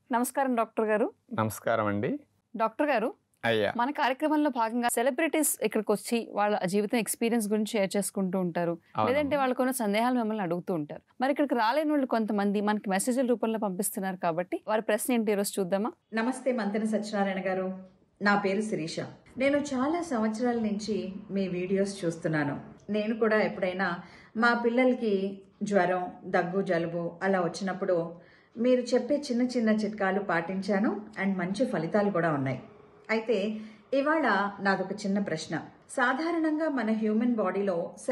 నమస్కారం డాక్టర్ గారు. నమస్కారం అండి. డాక్టర్ గారు, అయ్యా. మన కార్యక్రమంలో భాగంగా సెలబ్రిటీస్ ఇక్కడికి వచ్చి వాళ్ళ జీవితం ఎక్స్పీరియన్స్ గురించి షేర్ చేసుకుంటూ ఉంటారు. లేదంటే వాళ్ళకున్న సందేహాలు మిమ్మల్ని అడుగుతూ ఉంటారు. మరి ఇక్కడికి రాలేని వాళ్ళు కొంతమంది మనకి మెసేజ్ల రూపంలో పంపిస్తున్నారు కాబట్టి వారి ప్రశ్న ఏంటి ఈరోజు చూద్దామా? నమస్తే మంతెన సత్యనారాయణ గారు. నా పేరు శిరీష. నేను చాలా సంవత్సరాల నుంచి మీ వీడియోస్ చూస్తున్నాను. నేను కూడా ఎప్పుడైనా మా పిల్లలకి జ్వరం, దగ్గు, జలుబు అలా వచ్చినప్పుడు మీరు చెప్పే చిన్న చిన్న చిట్కాలు పాటించాను అండ్ మంచి ఫలితాలు కూడా ఉన్నాయి. అయితే ఇవాళ నాదొక చిన్న ప్రశ్న. సాధారణంగా మన హ్యూమన్ బాడీలో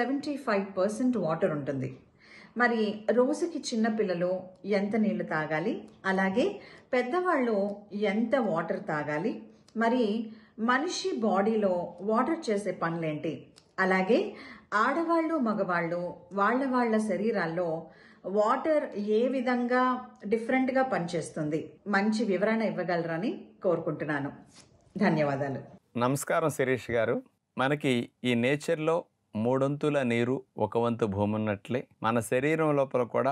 75% వాటర్ ఉంటుంది. మరి రోజుకి చిన్న పిల్లలు ఎంత నీళ్లు తాగాలి, అలాగే పెద్దవాళ్ళు ఎంత వాటర్ తాగాలి, మరి మనిషి బాడీలో వాటర్ చేసే పనులేంటి, అలాగే ఆడవాళ్ళు మగవాళ్ళు వాళ్ళ శరీరాల్లో వాటర్ ఏ విధంగా డిఫరెంట్గా పనిచేస్తుంది, మంచి వివరణ ఇవ్వగలరని కోరుకుంటున్నాను. ధన్యవాదాలు. నమస్కారం శిరీష్ గారు. మనకి ఈ నేచర్లో 3 నీరు 1 వంతు భూమి ఉన్నట్లే మన శరీరం లోపల కూడా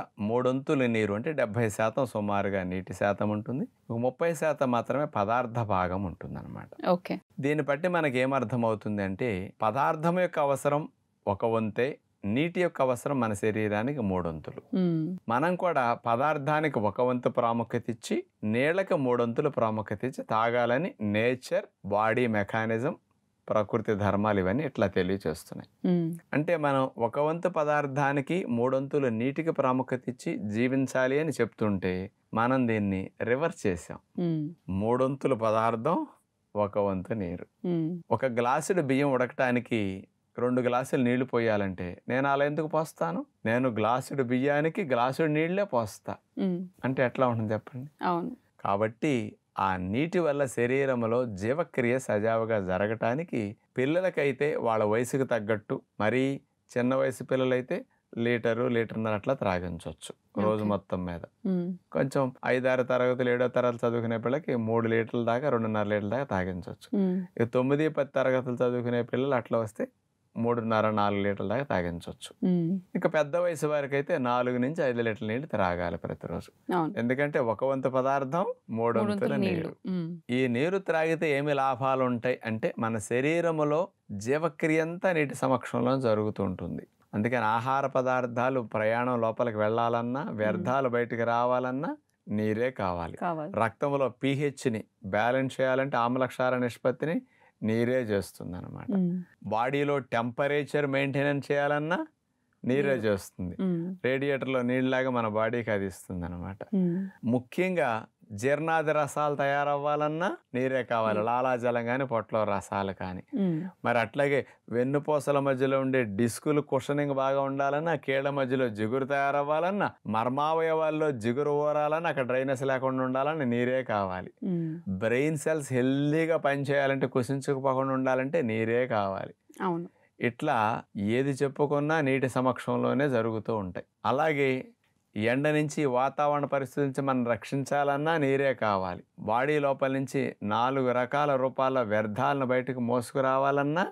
3 నీరు అంటే 70% సుమారుగా నీటి శాతం ఉంటుంది. 30% మాత్రమే పదార్థ భాగం ఉంటుంది అనమాట. ఓకే. దీన్ని బట్టి మనకి ఏమర్థమవుతుంది అంటే పదార్థం యొక్క అవసరం 1 వంతే, నీటి యొక్క అవసరం మన శరీరానికి 3 వంతులు. మనం కూడా పదార్థానికి 1 వంతు ప్రాముఖ్యత ఇచ్చి నీళ్లకు 3 వంతులు ప్రాముఖ్యత ఇచ్చి తాగాలని నేచర్, బాడీ మెకానిజం, ప్రకృతి ధర్మాలు ఇవన్నీ ఇట్లా తెలియచేస్తున్నాయి. అంటే మనం 1 వంతు పదార్థానికి 3 వంతులు నీటికి ప్రాముఖ్యత ఇచ్చి జీవించాలి అని చెప్తుంటే మనం దీన్ని రివర్స్ చేసాం. 3 వంతులు పదార్థం, 1 వంతు నీరు. 1 గ్లాసుడు బియ్యం ఉడకటానికి 2 గ్లాసులు నీళ్లు పోయాలంటే నేను అలా ఎందుకు పోస్తాను? నేను గ్లాసుడు బియ్యానికి గ్లాసుడు నీళ్లే పోస్తా అంటే ఎట్లా ఉంటుంది చెప్పండి. అవును. కాబట్టి ఆ నీటి వల్ల శరీరంలో జీవక్రియ సజావుగా జరగటానికి పిల్లలకైతే వాళ్ళ వయసుకు తగ్గట్టు, మరీ చిన్న వయసు పిల్లలైతే లీటర్న్నర అట్లా త్రాగించవచ్చు రోజు మొత్తం మీద. కొంచెం 5-6 తరగతులు 7వ తరగతి చదువుకునే పిల్లలకి 3 లీటర్ల దాకా 2.5 లీటర్ల దాకా తాగించవచ్చు. ఇక 9-10 తరగతులు చదువుకునే పిల్లలు అట్లా వస్తే 3.5-4 లీటర్ల దాకా తాగించవచ్చు. ఇంకా పెద్ద వయసు వారికి అయితే 4 నుంచి 5 లీటర్ల నీళ్లు త్రాగాలి ప్రతిరోజు. ఎందుకంటే 1 వంతు పదార్థం 3 వంతుల నీరు. ఈ నీరు త్రాగితే ఏమి లాభాలు ఉంటాయి అంటే మన శరీరములో జీవక్రియ అంతా నీటి సమక్షంలో జరుగుతూ ఉంటుంది. అందుకని ఆహార పదార్థాలు ప్రయాణం లోపలికి వెళ్ళాలన్నా, వ్యర్థాలు బయటికి రావాలన్నా నీరే కావాలి. రక్తంలో pHని బ్యాలెన్స్ చేయాలంటే ఆమ్లక్షార నిష్పత్తిని నీరే చేస్తుంది అనమాట. బాడీలో టెంపరేచర్ మెయింటెనెన్స్ చేయాలన్నా నీరే చేస్తుంది. రేడియేటర్లో నీళ్ళలాగా మన బాడీకి అది ఇస్తుంది అనమాట. ముఖ్యంగా జీర్ణాది రసాలు తయారవ్వాలన్నా నీరే కావాలి. లాలాజలం కానీ పొట్టలో రసాలు కానీ. మరి అట్లాగే వెన్నుపూసల మధ్యలో ఉండే డిస్కులు కుషనింగ్ బాగా ఉండాలన్నా, కీళ్ళ మధ్యలో జిగురు తయారవ్వాలన్నా, మర్మావయవాల్లో జిగురు ఊరాలన్నా, అక్కడ డ్రైనెస్ లేకుండా ఉండాలన్నా నీరే కావాలి. బ్రెయిన్ సెల్స్ హెల్దీగా పనిచేయాలంటే, కుసించుకుపోకుండా ఉండాలంటే నీరే కావాలి. అవును. ఇట్లా ఏది చెప్పుకున్నా నీటి సమక్షంలోనే జరుగుతూ ఉంటాయి. అలాగే ఎండ నుంచి, వాతావరణ పరిస్థితి నుంచి మనం రక్షించాలన్నా నీరే కావాలి. బాడీ లోపల నుంచి 4 రకాల రూపాల వ్యర్థాలను బయటకు మోసుకురావాలన్నా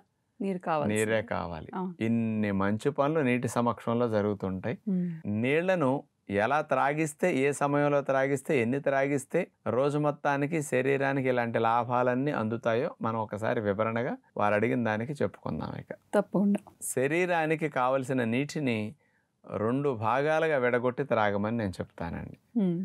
నీరే కావాలి. ఇన్ని మంచి పనులు నీటి సమక్షంలో జరుగుతుంటాయి. నీళ్లను ఎలా త్రాగిస్తే, ఏ సమయంలో త్రాగిస్తే, ఎన్ని త్రాగిస్తే రోజు మొత్తానికి శరీరానికి ఇలాంటి లాభాలన్నీ అందుతాయో మనం ఒకసారి వివరణగా వారు అడిగిన దానికి చెప్పుకుందాం. ఇక తప్పకుండా శరీరానికి కావలసిన నీటిని 2 భాగాలుగా విడగొట్టి త్రాగమని నేను చెప్తానండి.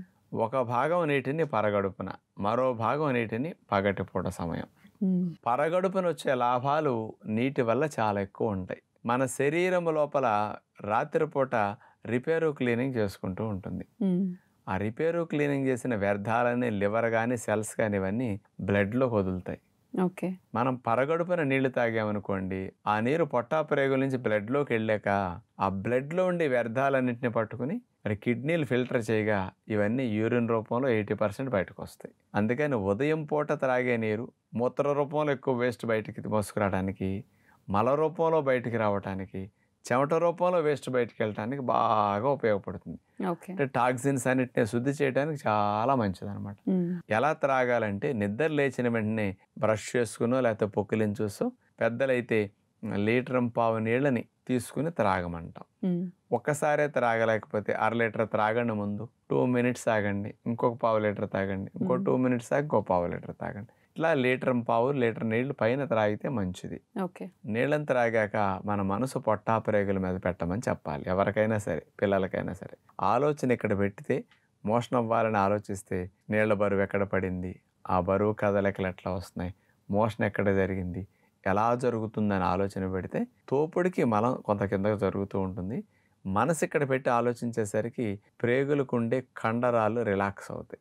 1 భాగం నీటిని పరగడుపున, మరో భాగం నీటిని పగటిపూట సమయం. పరగడుపున వచ్చే లాభాలు నీటి వల్ల చాలా ఎక్కువ ఉంటాయి. మన శరీరం లోపల రాత్రిపూట రిపేరు క్లీనింగ్ చేసుకుంటూ ఉంటుంది. ఆ రిపేరు క్లీనింగ్ చేసిన వ్యర్థాలన్నీ లివర్ కానీ, సెల్స్ కానీ ఇవన్నీ బ్లడ్లో వదులుతాయి. మనం పరగడుపున నీళ్లు తాగామనుకోండి, ఆ నీరు పొట్టాప్రేగుల నుంచి బ్లడ్లోకి వెళ్ళాక ఆ బ్లడ్లో ఉండే వ్యర్థాలన్నింటినీ పట్టుకుని మరి కిడ్నీలు ఫిల్టర్ చేయగా ఇవన్నీ యూరిన్ రూపంలో 80% బయటకు వస్తాయి. అందుకని ఉదయం పూట త్రాగే నీరు మూత్ర రూపంలో ఎక్కువ వేస్ట్ బయటికి మోసుకురావడానికి, మల రూపంలో బయటికి రావడానికి, చెమట రూపంలో వేస్ట్ బయటికి వెళ్ళటానికి బాగా ఉపయోగపడుతుంది. అంటే టాక్సిన్స్ అన్నిటిని శుద్ధి చేయడానికి చాలా మంచిది అనమాట. ఎలా త్రాగాలంటే నిద్ర లేచిన వెంటనే బ్రష్ చేసుకునో లేకపోతే పొక్కిలించూసో, పెద్దలైతే లీటర్ నీళ్ళని తీసుకుని త్రాగమంటాం. ఒక్కసారే త్రాగలేకపోతే అర లీటర్ త్రాగండి, ముందు 2 మినిట్స్ ఆగండి, ఇంకొక పావు లీటర్ తాగండి, ఇంకో 2 మినిట్స్ ఆగి ఇంకో పావు లీటర్ తాగండి. ఇట్లా లీటర్ నీళ్లు పైన త్రాగితే మంచిది. నీళ్ళని త్రాగాక మన మనసు పొట్టాపరేగుల మీద పెట్టమని చెప్పాలి. ఎవరికైనా సరే, పిల్లలకైనా సరే. ఆలోచన ఇక్కడ పెట్టితే మోషన్ అవ్వాలని ఆలోచిస్తే నీళ్ల బరువు ఎక్కడ పడింది, ఆ బరువు కదలికలు ఎట్లా వస్తున్నాయి, మోషన్ ఎక్కడ జరిగింది, ఎలా జరుగుతుందని ఆలోచన పెడితే తోపుడికి మలం కొంత కిందకు జరుగుతూ ఉంటుంది. మనసు ఇక్కడ పెట్టి ఆలోచించేసరికి ప్రేగులకు ఉండే కండరాలు రిలాక్స్ అవుతాయి.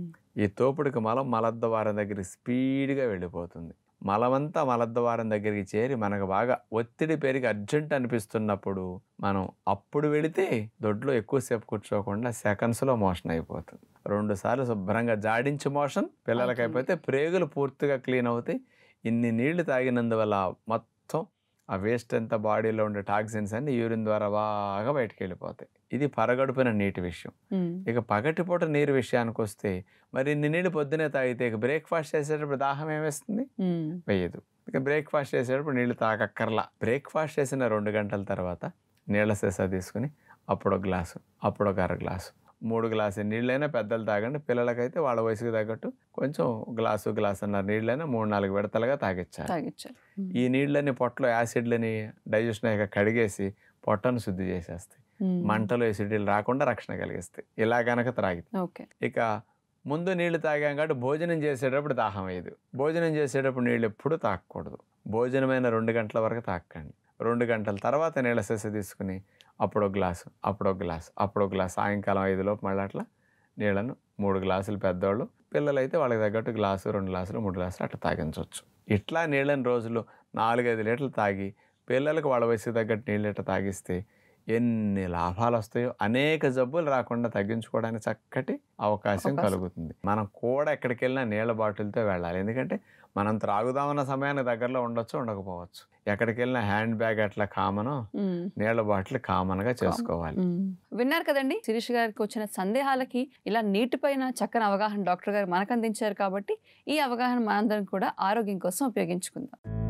ఈ తోపుడికి మలం మలద్వారం దగ్గరికి స్పీడ్గా వెళ్ళిపోతుంది. మలమంతా మలద్వారం దగ్గరికి చేరి మనకు బాగా ఒత్తిడి పెరిగి అర్జెంట్ అనిపిస్తున్నప్పుడు మనం అప్పుడు వెళితే దొడ్లో ఎక్కువసేపు కూర్చోకుండా సెకండ్స్లో మోషన్ అయిపోతుంది. 2 సార్లు శుభ్రంగా జాడించి మోషన్ పిల్లలకి అయిపోతే ప్రేగులు పూర్తిగా క్లీన్ అవుతాయి. ఇన్ని నీళ్లు తాగినందువల్ల మొత్తం ఆ వేస్ట్ అంతా బాడీలో ఉండే టాక్సిన్స్ అన్ని యూరిన్ ద్వారా బాగా బయటకు వెళ్ళిపోతాయి. ఇది పరగడుపున నీటి విషయం. ఇక పగటిపూట నీరు విషయానికి వస్తే మరి ఇన్ని నీళ్ళు పొద్దునే తాగితే ఇక బ్రేక్ఫాస్ట్ చేసేటప్పుడు దాహం ఏమేస్తుంది? వేయదు. ఇక బ్రేక్ఫాస్ట్ చేసేటప్పుడు నీళ్లు తాగక్కర్లా. బ్రేక్ఫాస్ట్ చేసిన 2 గంటల తర్వాత నీళ్ళ సీసా తీసుకుని అప్పుడో గ్లాసు, అప్పుడొక అర గ్లాసు, 3 గ్లాసుల నీళ్ళైనా పెద్దలు తాగండి. పిల్లలకైతే వాళ్ళ వయసుకు తగ్గట్టు కొంచెం గ్లాసున్నర నీళ్ళైనా 3-4 విడతలుగా తాగించాలి. ఈ నీళ్ళని పొట్టలో యాసిడ్లని డైజెషన్ అయ్యాక కడిగేసి పొట్టను శుద్ధి చేసేస్తాయి. మంటలు ఎసిడీలు రాకుండా రక్షణ కలిగిస్తాయి. ఇలా గనక త్రాగితే. ఇక ముందు నీళ్లు తాగాం కాబట్టి భోజనం చేసేటప్పుడు దాహం వేయదు. భోజనం చేసేటప్పుడు నీళ్ళు ఎప్పుడూ తాగకూడదు. భోజనమైన 2 గంటల వరకు తాకండి. 2 గంటల తర్వాత నీళ్ళ సీస తీసుకుని అప్పుడో గ్లాసు, అప్పుడో గ్లాసు, అప్పుడో గ్లాసు, సాయంకాలం 5 లోపు మళ్ళీ అట్లా నీళ్ళను 3 గ్లాసులు పెద్దవాళ్ళు, పిల్లలైతే వాళ్ళకి తగ్గట్టు గ్లాసు, 2 గ్లాసులు, 3 గ్లాసులు అట్లా తాగించవచ్చు. ఇట్లా నీళ్ళని రోజులు 4-5 లీటర్లు తాగి పిల్లలకు వాళ్ళ వయసుకు తగ్గట్టు నీళ్ళు ఇట్లా తాగిస్తే ఎన్ని లాభాలు వస్తాయో, అనేక జబ్బులు రాకుండా తగ్గించుకోవడానికి చక్కటి అవకాశం కలుగుతుంది. మనం కూడా ఎక్కడికి వెళ్ళినా నీళ్ళ బాటిల్తో వెళ్ళాలి. ఎందుకంటే మనం త్రాగుదామన్న సమయానికి దగ్గరలో ఉండొచ్చు, ఉండకపోవచ్చు. ఎక్కడికి వెళ్ళినా హ్యాండ్ బ్యాగ్ అట్లా కామను, నీళ్ళ బాటిల్ కామన్గా చేసుకోవాలి. విన్నారు కదండి, శిరీష్ గారికి వచ్చిన సందేహాలకి ఇలా నీటిపైన చక్కని అవగాహన డాక్టర్ గారు మనకు అందించారు. కాబట్టి ఈ అవగాహన మనందరం కూడా ఆరోగ్యం కోసం ఉపయోగించుకుందాం.